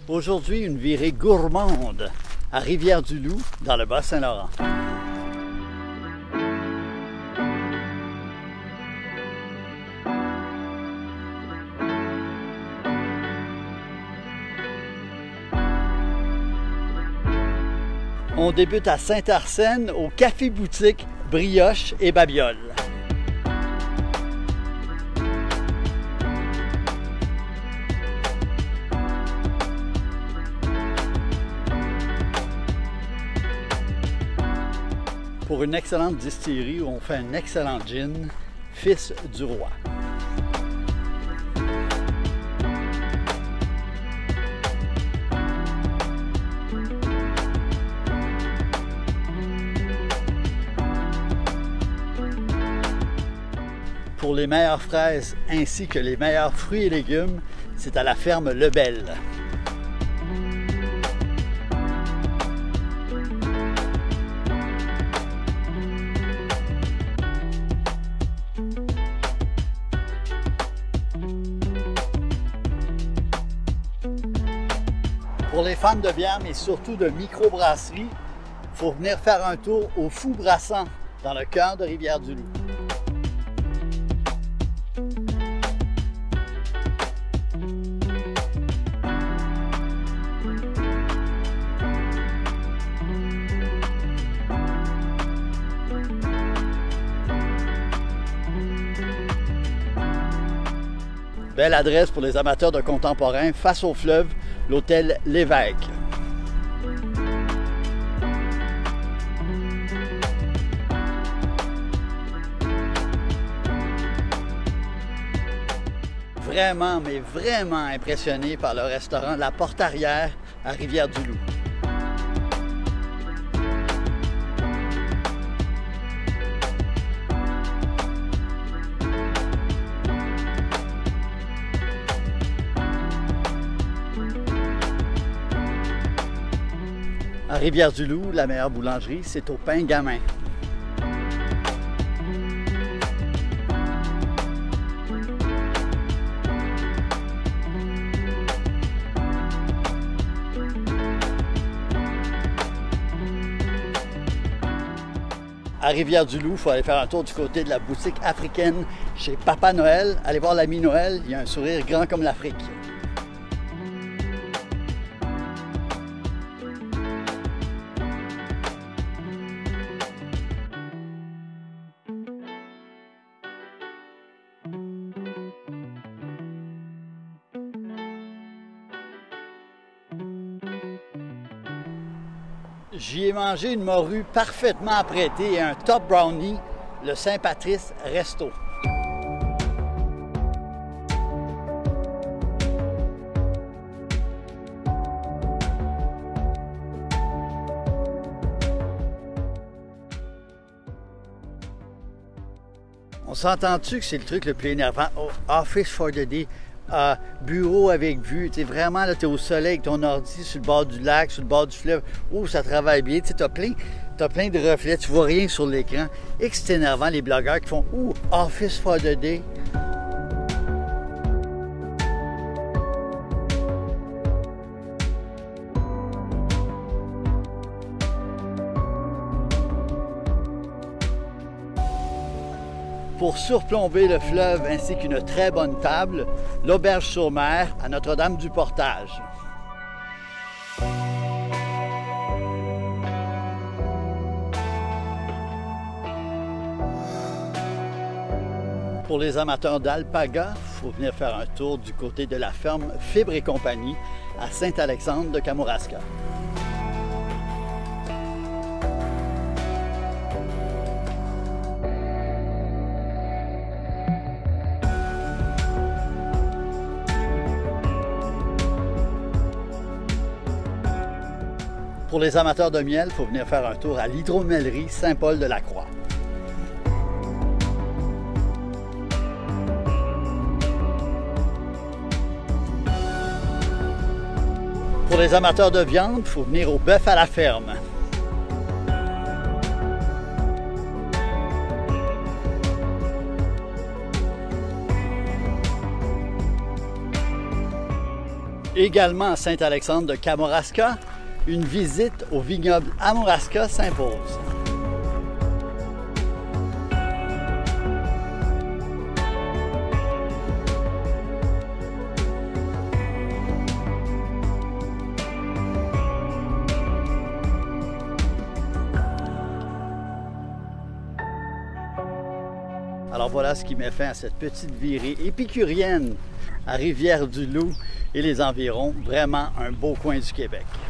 Aujourd'hui, une virée gourmande à Rivière-du-Loup, dans le Bas-Saint-Laurent. On débute à Saint-Arsène, au café-boutique Brioche et Babiole. Pour une excellente distillerie où on fait un excellent gin, Fils du Roi. Pour les meilleures fraises ainsi que les meilleurs fruits et légumes, c'est à la ferme Lebel. Pour les fans de bière, mais surtout de microbrasserie, il faut venir faire un tour au Fou Brassant, dans le cœur de Rivière-du-Loup. Belle adresse pour les amateurs de contemporain, face au fleuve, l'hôtel L'Évêque. Vraiment, mais vraiment impressionné par le restaurant La Porte-Arrière à Rivière-du-Loup. À Rivière-du-Loup, la meilleure boulangerie, c'est au Pain Gamin. À Rivière-du-Loup, il faut aller faire un tour du côté de la boutique africaine chez Papa Noël. Allez voir l'ami Noël, il a un sourire grand comme l'Afrique. J'y ai mangé une morue parfaitement apprêtée et un top brownie, le Saint-Patrice Resto. On s'entend-tu que c'est le truc le plus énervant? Oh, Office for the day. Bureau avec vue, tu sais, vraiment, là, tu es au soleil avec ton ordi sur le bord du lac, sur le bord du fleuve, où ça travaille bien, tu sais, t'as plein de reflets, tu vois rien sur l'écran. Et que c'est énervant, les blogueurs qui font « Office for the day ». Pour surplomber le fleuve ainsi qu'une très bonne table, l'Auberge sur Mer à Notre-Dame-du-Portage. Pour les amateurs d'alpaga, il faut venir faire un tour du côté de la ferme Fibre et Compagnie à Saint-Alexandre de Kamouraska. Pour les amateurs de miel, il faut venir faire un tour à l'hydromellerie Saint-Paul-de-la-Croix. Pour les amateurs de viande, il faut venir au bœuf à la ferme. Également à Saint-Alexandre de Kamouraska, une visite au vignoble Amouraska s'impose. Alors voilà ce qui met fin à cette petite virée épicurienne à Rivière-du-Loup et les environs. Vraiment un beau coin du Québec.